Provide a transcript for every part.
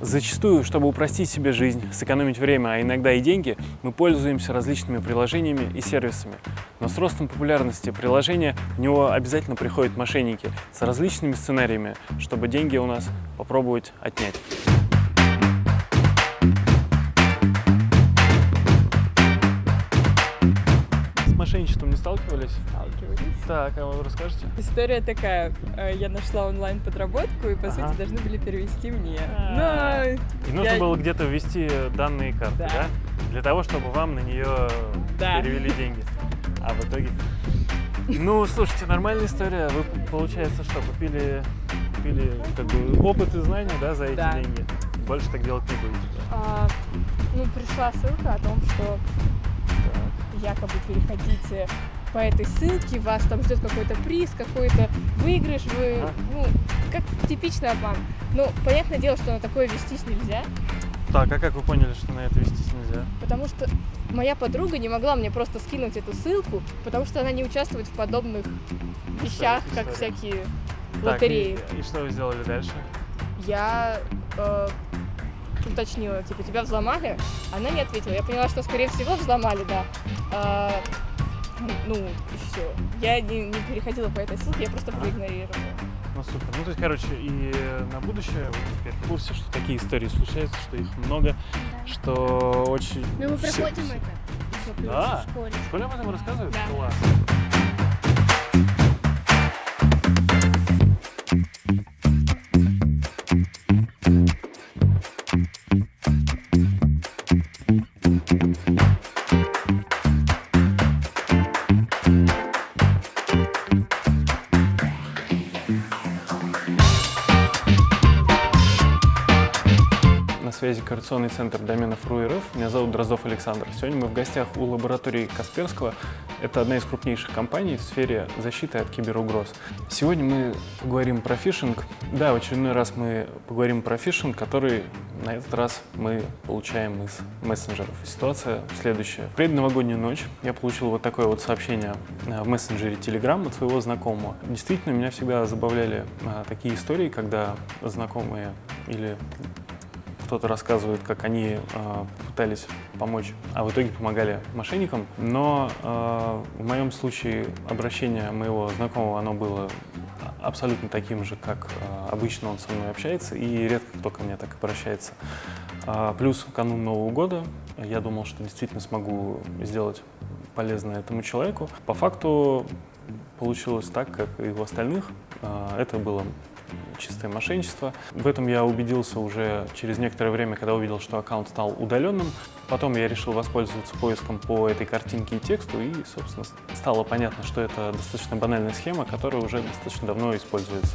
Зачастую, чтобы упростить себе жизнь, сэкономить время, а иногда и деньги, мы пользуемся различными приложениями и сервисами. Но с ростом популярности приложения в него обязательно приходят мошенники с различными сценариями, чтобы деньги у нас попробовать отнять. С мошенничеством не сталкивались? Сталкивались. Так, а вы расскажете? История такая. Я нашла онлайн-подработку и, по сути, должны были перевести мне. Но И нужно было где-то ввести данные карты, да? Для того, чтобы вам на нее перевели деньги. А в итоге... Ну, слушайте, нормальная история. Вы, получается, что, купили как бы опыт и знания, да, за эти деньги? Больше так делать не будете? Ну, пришла ссылка о том, что якобы переходите по этой ссылке, вас там ждет какой-то приз, какой-то выигрыш, вы, ну, как типичный обман. Ну, понятное дело, что на такое вестись нельзя. Так, а как вы поняли, что на это вестись нельзя? Потому что моя подруга не могла мне просто скинуть эту ссылку, потому что она не участвует в подобных вещах, как всякие лотереи. И что вы сделали дальше? Я уточнила, типа, тебя взломали? Она не ответила. Я поняла, что, скорее всего, взломали, да. Ну, и все. Я не переходила по этой ссылке, я просто проигнорировала. Ну, супер. Ну, то есть, короче, и на будущее вы теперь в курсе, что такие истории случаются, что их много, что очень... Ну, мы проходим это. Да? В школе. В школе об этом рассказывают? Да. Класс. На связи коррекционный центр доменов РУ.РФ. Меня зовут Дроздов Александр. Сегодня мы в гостях у лаборатории Касперского. Это одна из крупнейших компаний в сфере защиты от киберугроз. Сегодня мы поговорим про фишинг. Да, в очередной раз мы поговорим про фишинг, который на этот раз мы получаем из мессенджеров. Ситуация следующая. В предновогоднюю ночь я получил вот такое вот сообщение в мессенджере Telegram от своего знакомого. Действительно, меня всегда забавляли такие истории, когда знакомые или кто-то рассказывает, как они пытались помочь, а в итоге помогали мошенникам. Но в моем случае обращение моего знакомого, оно было абсолютно таким же, как обычно он со мной общается, и редко кто ко мне так обращается. Плюс канун Нового года я думал, что действительно смогу сделать полезное этому человеку. По факту получилось так, как и у остальных. Это было чистое мошенничество. В этом я убедился уже через некоторое время, когда увидел, что аккаунт стал удаленным. Потом я решил воспользоваться поиском по этой картинке и тексту, и, собственно, стало понятно, что это достаточно банальная схема, которая уже достаточно давно используется.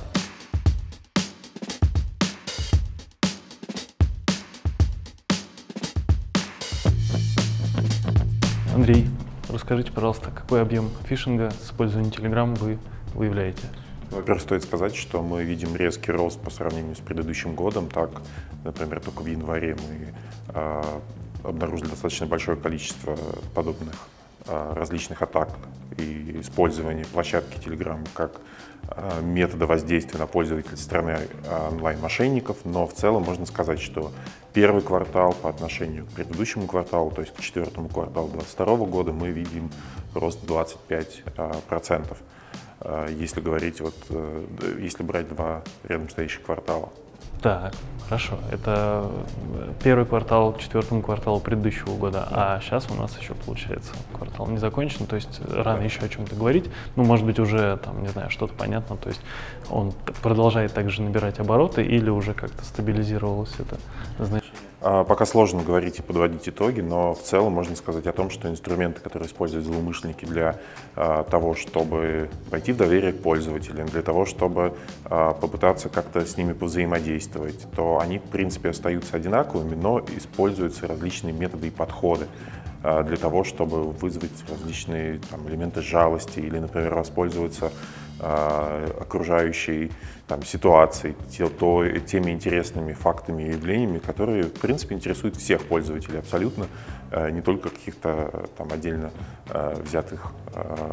Андрей, расскажите, пожалуйста, какой объем фишинга с использованием Telegram вы выявляете? Во-первых, стоит сказать, что мы видим резкий рост по сравнению с предыдущим годом. Так, например, только в январе мы обнаружили достаточно большое количество подобных различных атак и использования площадки Telegram как метода воздействия на пользователей со стороны онлайн-мошенников. Но в целом можно сказать, что первый квартал по отношению к предыдущему кварталу, то есть к четвертому кварталу 2022 года, мы видим рост 25%. Если говорить, если брать два рядом стоящих квартала. Так, хорошо. Это первый квартал к четвертому кварталу предыдущего года, а сейчас у нас еще, получается, квартал не закончен, то есть рано еще о чем-то говорить. Ну, может быть, уже, там, не знаю, что-то понятно, то есть он продолжает также набирать обороты или уже как-то стабилизировалось это значение? Пока сложно говорить и подводить итоги, но в целом можно сказать о том, что инструменты, которые используют злоумышленники для того, чтобы войти в доверие к пользователям, для того, чтобы попытаться как-то с ними повзаимодействовать, то они, в принципе, остаются одинаковыми, но используются различные методы и подходы для того, чтобы вызвать различные элементы жалости или, например, воспользоваться окружающей ситуацией, теми интересными фактами и явлениями, которые, в принципе, интересуют всех пользователей абсолютно, не только каких-то отдельно взятых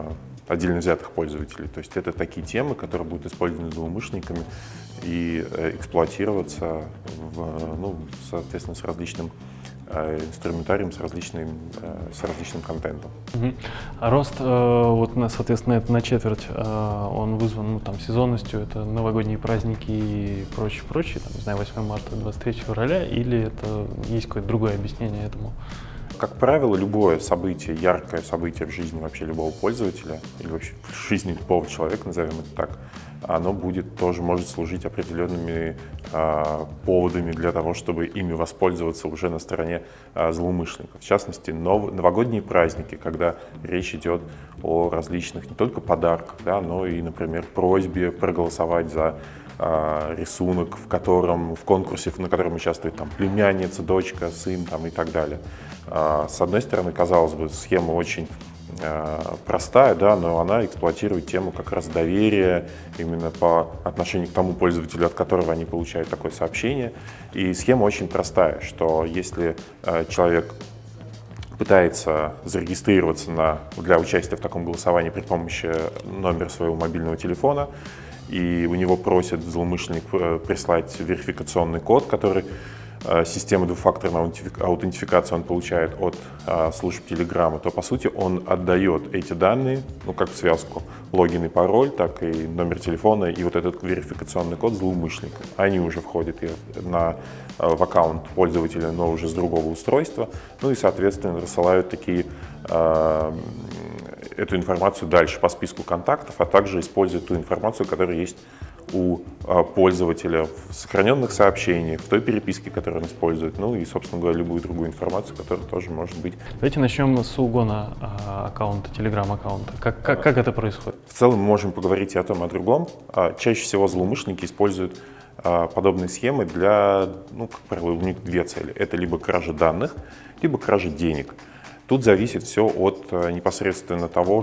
отдельно взятых пользователей. То есть это такие темы, которые будут использованы злоумышленниками и эксплуатироваться, соответственно, с различным инструментарием, с различным контентом. А рост, соответственно, это на четверть, он вызван сезонностью, это новогодние праздники и прочее, не знаю, 8 марта, 23 февраля, или это есть какое-то другое объяснение этому? Как правило, любое событие, яркое событие в жизни вообще любого пользователя, или вообще в жизни любого человека, назовем это так, оно может служить определенными поводами для того, чтобы ими воспользоваться уже на стороне злоумышленников. В частности, новогодние праздники, когда речь идет о различных не только подарках, но и, например, просьбе проголосовать за рисунок, в конкурсе, на котором участвует племянница, дочка, сын и так далее. С одной стороны, казалось бы, схема очень простая, но она эксплуатирует тему как раз доверия именно по отношению к тому пользователю, от которого они получают такое сообщение. И схема очень простая, что если человек пытается зарегистрироваться для участия в таком голосовании при помощи номера своего мобильного телефона, и у него просит злоумышленник прислать верификационный код, который система двухфакторной аутентификации он получает от служб Telegram, то по сути он отдает эти данные, как в связку, логин и пароль, так и номер телефона и вот этот верификационный код злоумышленника. Они уже входят в аккаунт пользователя, но уже с другого устройства, и, соответственно, рассылают эту информацию дальше по списку контактов, а также используют ту информацию, которая есть у пользователя в сохраненных сообщениях, в той переписке, которую он использует, и, собственно говоря, любую другую информацию, которая тоже может быть. Давайте начнем с угона аккаунта, Telegram-аккаунта. Как это происходит? В целом мы можем поговорить и о том, и о другом. Чаще всего злоумышленники используют подобные схемы для, как правило, у них две цели. Это либо кража данных, либо кража денег. Тут зависит все от непосредственно того,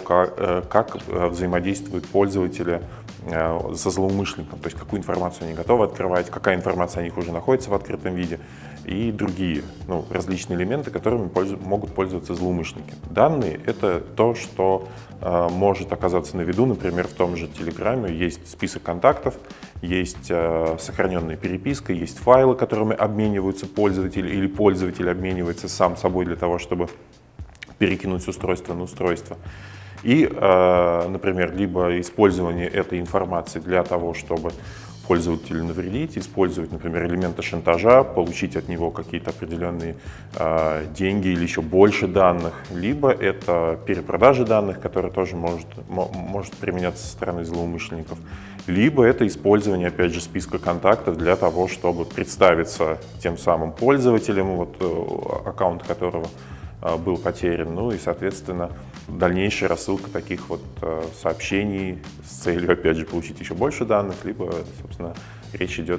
как взаимодействуют пользователи со злоумышленником, то есть какую информацию они готовы открывать, какая информация о них уже находится в открытом виде и другие различные элементы, которыми могут пользоваться злоумышленники. Данные — это то, что может оказаться на виду, например, в том же Телеграме есть список контактов, есть сохраненная переписка, есть файлы, которыми обмениваются пользователи или пользователь обменивается сам собой для того, чтобы перекинуть с устройства на устройство. И, например, либо использование этой информации для того, чтобы пользователю навредить, использовать, например, элементы шантажа, получить от него какие-то определенные деньги или еще больше данных, либо это перепродажа данных, которая тоже может применяться со стороны злоумышленников, либо это использование, опять же, списка контактов для того, чтобы представиться тем самым пользователем, аккаунт которого был потерян, и, соответственно, дальнейшая рассылка таких сообщений с целью, опять же, получить еще больше данных, либо, собственно, речь идет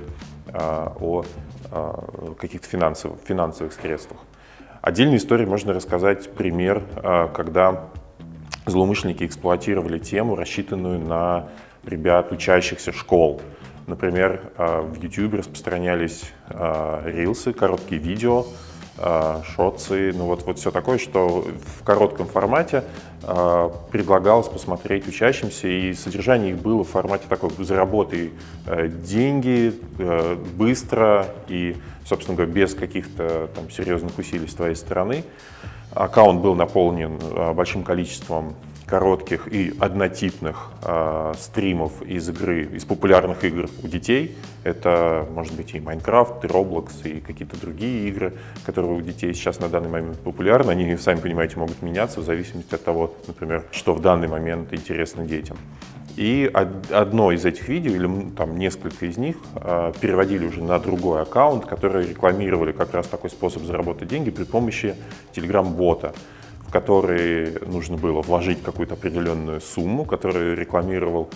о каких-то финансовых средствах. Отдельной историей можно рассказать пример, когда злоумышленники эксплуатировали тему, рассчитанную на ребят, учащихся школ. Например, в YouTube распространялись рилсы, короткие видео, шотсы, все такое, что в коротком формате предлагалось посмотреть учащимся, и содержание их было в формате такой: заработай деньги быстро и, собственно говоря, без каких-то серьезных усилий с твоей стороны. Аккаунт был наполнен большим количеством коротких и однотипных стримов из популярных игр у детей. Это может быть и Minecraft, и Roblox, и какие-то другие игры, которые у детей сейчас на данный момент популярны. Они, сами понимаете, могут меняться в зависимости от того, например, что в данный момент интересно детям. И одно из этих видео, или несколько из них, переводили уже на другой аккаунт, который рекламировали как раз такой способ заработать деньги при помощи Telegram-бота, в который нужно было вложить какую-то определенную сумму, который рекламировал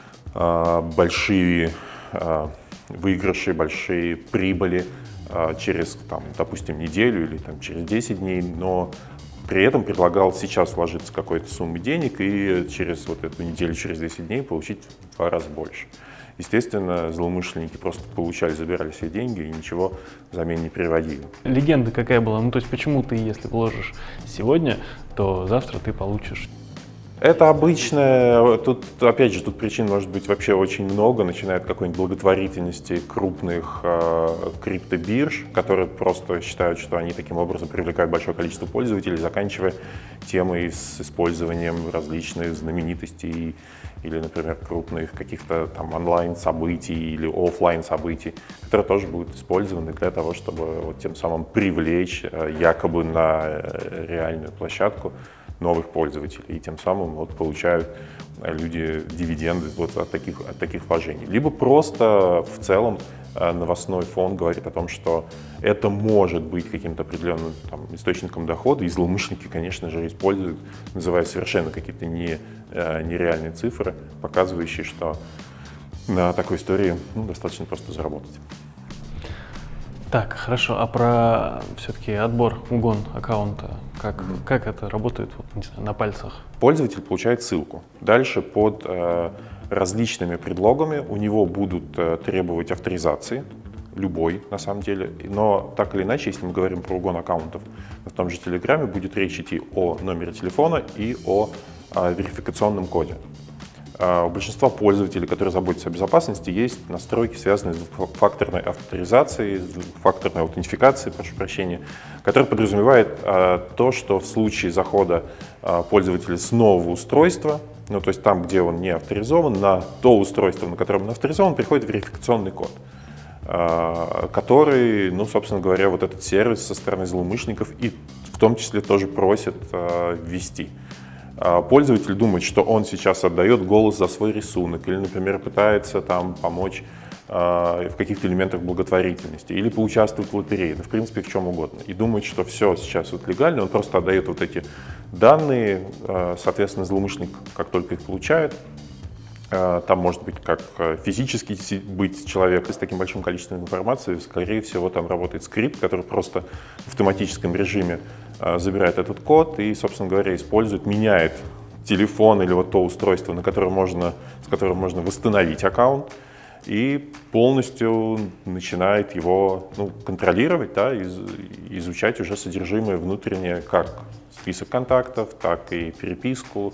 большие выигрыши, большие прибыли через, допустим, неделю или через 10 дней, но при этом предлагал сейчас вложиться какой-то суммы денег и через эту неделю, через 10 дней получить в 2 раза больше. Естественно, злоумышленники просто забирали все деньги и ничего взамен не приводили. Легенда какая была? То есть почему ты, если вложишь сегодня, то завтра ты получишь? Это обычно, тут, опять же, тут причин может быть вообще очень много, начиная от какой-нибудь благотворительности крупных криптобирж, которые просто считают, что они таким образом привлекают большое количество пользователей, заканчивая темой с использованием различных знаменитостей или, например, крупных каких-то там онлайн-событий или офлайн-событий, которые тоже будут использованы для того, чтобы вот тем самым привлечь якобы на реальную площадку новых пользователей, и тем самым вот получают люди дивиденды вот от таких вложений. Либо просто в целом новостной фон говорит о том, что это может быть каким-то определенным там, источником дохода, и злоумышленники, конечно же, используют, называя совершенно какие-то нереальные цифры, показывающие, что на такой истории достаточно просто заработать. Так, хорошо, а про все-таки отбор, угон аккаунта, как это работает вот, не знаю, на пальцах? Пользователь получает ссылку. Дальше под различными предлогами у него будут требовать авторизации, любой на самом деле, но так или иначе, если мы говорим про угон аккаунтов, в том же Телеграме будет речь идти о номере телефона и о верификационном коде. У большинства пользователей, которые заботятся о безопасности, есть настройки, связанные с двухфакторной авторизацией, с двухфакторной аутентификацией, прошу прощения, которая подразумевает то, что в случае захода пользователя с нового устройства, ну то есть там, где он не авторизован, на то устройство, на котором он авторизован, приходит верификационный код, который, ну собственно говоря, вот этот сервис со стороны злоумышленников и в том числе тоже просит ввести. Пользователь думает, что он сейчас отдает голос за свой рисунок или, например, пытается там помочь в каких-то элементах благотворительности или поучаствовать в лотерее, да, в принципе, в чем угодно. И думает, что все сейчас вот легально, он просто отдает вот эти данные, соответственно, злоумышленник, как только их получает, там может быть как физически быть человек с таким большим количеством информации, скорее всего, там работает скрипт, который просто в автоматическом режиме забирает этот код и, собственно говоря, использует, меняет телефон или вот то устройство, с которым можно восстановить аккаунт, и полностью начинает его контролировать, да, изучать уже содержимое внутреннее, как список контактов, так и переписку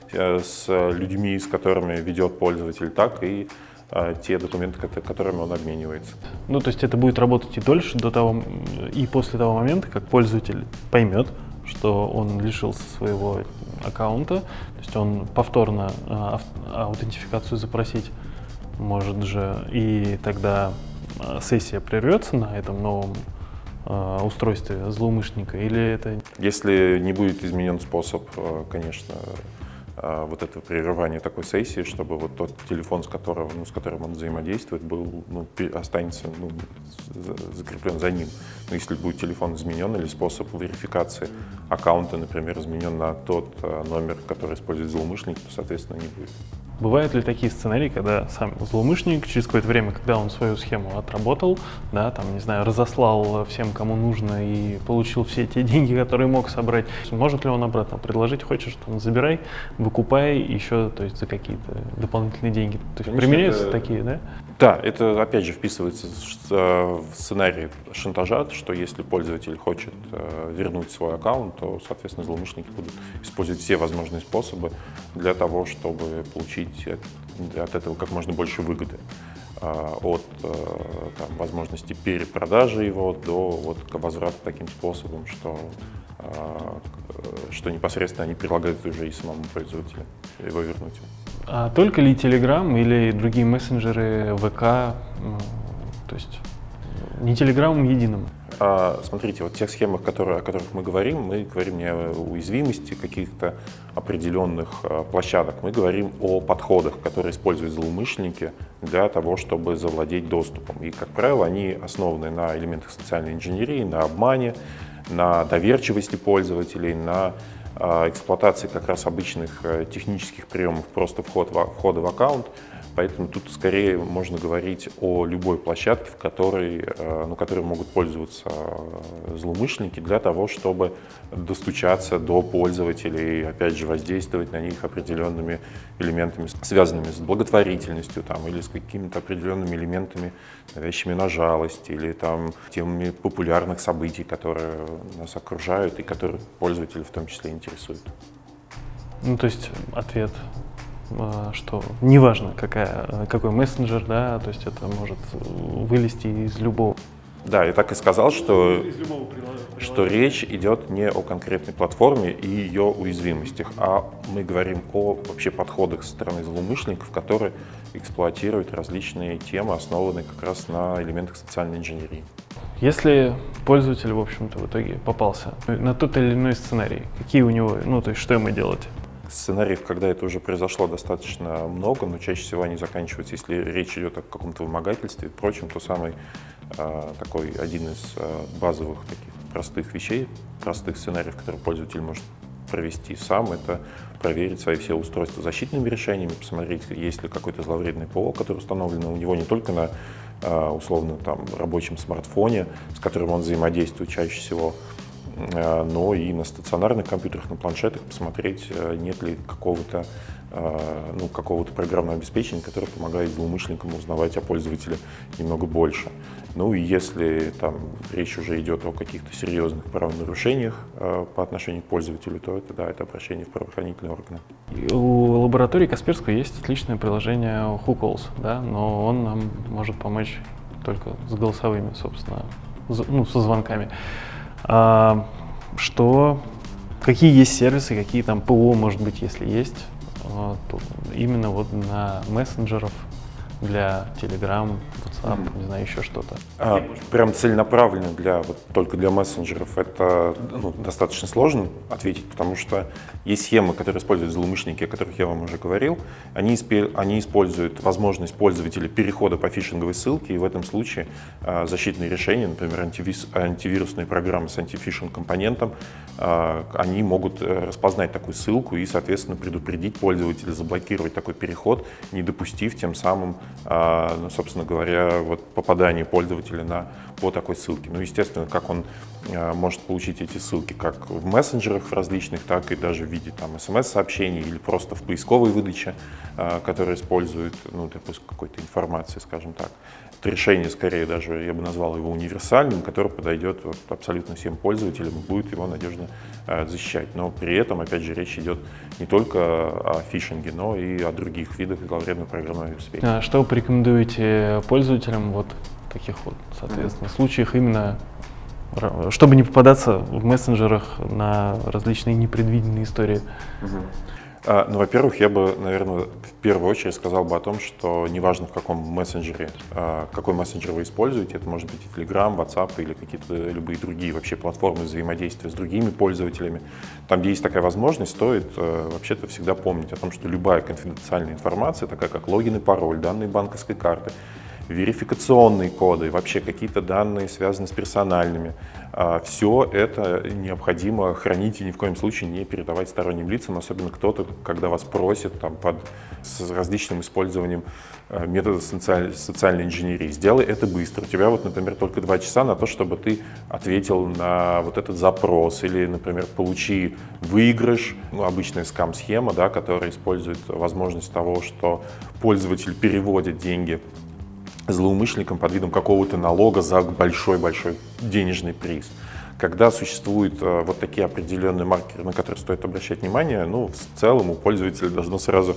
с людьми, с которыми ведет пользователь, так и те документы, которыми он обменивается. Ну, то есть это будет работать и дольше, до того, и после того момента, как пользователь поймет, что он лишился своего аккаунта, то есть он повторно аутентификацию запросить может же, и тогда сессия прервется на этом новом устройстве злоумышленника, или это... Если не будет изменен способ, конечно, вот этого прерывания такой сессии, чтобы вот тот телефон, с которым он взаимодействует, останется закреплен за ним. Но если будет телефон изменен или способ верификации аккаунта, например, изменен на тот номер, который использует злоумышленник, то, соответственно, не будет. Бывают ли такие сценарии, когда сам злоумышленник через какое-то время, когда он свою схему отработал, да, там, не знаю, разослал всем, кому нужно, и получил все те деньги, которые мог собрать, может ли он обратно предложить, хочешь, там, забирай, выкупай еще, то есть за какие-то дополнительные деньги? То есть конечно, применяются такие, да? Да, это опять же вписывается в сценарий шантажа, что если пользователь хочет вернуть свой аккаунт, то, соответственно, злоумышленники будут использовать все возможные способы для того, чтобы получить от этого как можно больше выгоды. От возможности перепродажи его до возврата таким способом, что непосредственно они предлагают уже и самому пользователю его вернуть. А только ли Telegram или другие мессенджеры, ВК, то есть не Telegram единым? Смотрите, вот в тех схемах, о которых мы говорим не о уязвимости каких-то определенных площадок, мы говорим о подходах, которые используют злоумышленники для того, чтобы завладеть доступом. И, как правило, они основаны на элементах социальной инженерии, на обмане, на доверчивости пользователей, на эксплуатации как раз обычных технических приемов, просто входа в аккаунт. Поэтому тут скорее можно говорить о любой площадке, которой могут пользоваться злоумышленники для того, чтобы достучаться до пользователей, опять же, воздействовать на них определенными элементами, связанными с благотворительностью или с какими-то определенными элементами, навязчивыми на жалость, или темами популярных событий, которые нас окружают и которые пользователей в том числе интересуют. Ну, то есть ответ, что неважно, какой мессенджер, да, то есть это может вылезти из любого. Да, я так и сказал, что речь идет не о конкретной платформе и ее уязвимостях, а мы говорим о вообще подходах со стороны злоумышленников, которые эксплуатируют различные темы, основанные как раз на элементах социальной инженерии. Если пользователь, в общем-то, в итоге попался на тот или иной сценарий, какие у него, ну, то есть что ему делать? Сценариев, когда это уже произошло, достаточно много, но чаще всего они заканчиваются, если речь идет о каком-то вымогательстве. Впрочем, то самый такой один из базовых таких простых вещей, простых сценариев, которые пользователь может провести сам, это проверить свои все устройства защитными решениями, посмотреть, есть ли какой-то зловредный ПО, который установлен у него не только на условно там рабочем смартфоне, с которым он взаимодействует чаще всего, но и на стационарных компьютерах, на планшетах посмотреть, нет ли какого-то программного обеспечения, которое помогает злоумышленникам узнавать о пользователе немного больше. Ну и если там речь уже идет о каких-то серьезных правонарушениях по отношению к пользователю, то это обращение в правоохранительные органы. У лаборатории Касперского есть отличное приложение WhoCalls, да, но он нам может помочь только с голосовыми, собственно, со звонками. Какие есть сервисы, какие там ПО, может быть, если есть, именно вот на мессенджеров для Telegram, WhatsApp, не знаю, еще что-то. Прям целенаправленно только для мессенджеров это достаточно сложно ответить, потому что есть схемы, которые используют злоумышленники, о которых я вам уже говорил. Они используют возможность пользователя перехода по фишинговой ссылке, и в этом случае защитные решения, например, антивирусные программы с антифишинг-компонентом, они могут распознать такую ссылку и, соответственно, предупредить пользователя, заблокировать такой переход, не допустив тем самым, собственно говоря, попадание пользователя по такой ссылке. Ну, естественно, как он может получить эти ссылки как в мессенджерах различных, так и даже в виде смс-сообщений или просто в поисковой выдаче, которые используют допуск какой-то информации, скажем так. Это решение, скорее даже, я бы назвал его универсальным, которое подойдет абсолютно всем пользователям и будет его надежно защищать. Но при этом, опять же, речь идет не только о фишинге, но и о других видах зловредного программного обеспечения. Что вы порекомендуете пользователям в таких соответственно, случаях именно, чтобы не попадаться в мессенджерах на различные непредвиденные истории? Во-первых, я бы, наверное, в первую очередь сказал бы о том, что неважно в каком мессенджере, какой мессенджер вы используете, это может быть и Telegram, WhatsApp или какие-то любые другие вообще платформы взаимодействия с другими пользователями. Там, где есть такая возможность, стоит вообще-то всегда помнить о том, что любая конфиденциальная информация, такая как логин и пароль, данные банковской карты, верификационные коды, вообще какие-то данные, связанные с персональными. Все это необходимо хранить и ни в коем случае не передавать сторонним лицам, особенно кто-то, когда вас просит с различным использованием метода социальной инженерии. Сделай это быстро. У тебя, например, только 2 часа на то, чтобы ты ответил на этот запрос или, например, получи выигрыш, обычная скам-схема, да, которая использует возможность того, что пользователь переводит деньги злоумышленникам под видом какого-то налога за большой-большой денежный приз. Когда существуют такие определенные маркеры, на которые стоит обращать внимание, в целом у пользователя должно сразу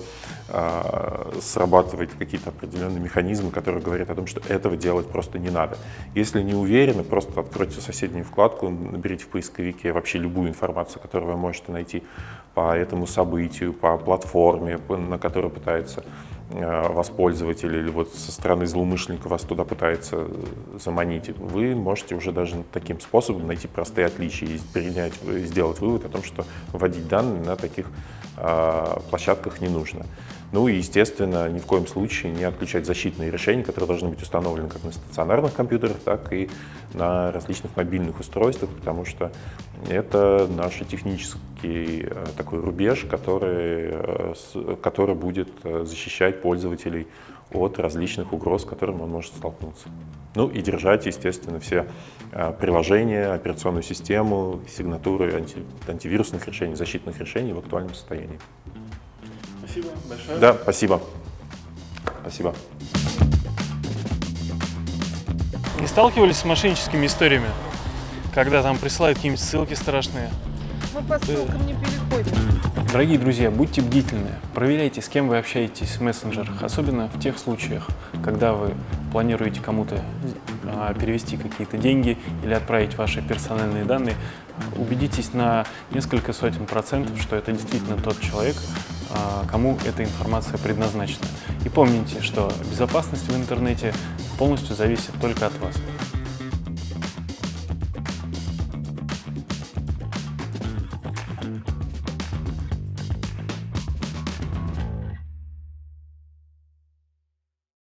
срабатывать какие-то определенные механизмы, которые говорят о том, что этого делать просто не надо. Если не уверены, просто откройте соседнюю вкладку, наберите в поисковике вообще любую информацию, которую вы можете найти по этому событию, по платформе, на которой пытается вас пользователь или со стороны злоумышленника вас туда пытается заманить. Вы можете уже даже таким способом найти простые отличия и сделать вывод о том, что вводить данные на таких площадках не нужно. Ну и, естественно, ни в коем случае не отключать защитные решения, которые должны быть установлены как на стационарных компьютерах, так и на различных мобильных устройствах, потому что это наш технический такой рубеж, который будет защищать пользователей от различных угроз, с которыми он может столкнуться. Ну и держать, естественно, все приложения, операционную систему, сигнатуры антивирусных решений, защитных решений в актуальном состоянии. Спасибо большое. Да, спасибо. Спасибо. Не сталкивались с мошенническими историями, когда там присылают какие-нибудь ссылки страшные? Мы по ссылкам не переходим. Дорогие друзья, будьте бдительны, проверяйте, с кем вы общаетесь в мессенджерах, особенно в тех случаях, когда вы планируете кому-то перевести какие-то деньги или отправить ваши персональные данные. Убедитесь на несколько сотен %, что это действительно тот человек, кому эта информация предназначена. И помните, что безопасность в интернете полностью зависит только от вас.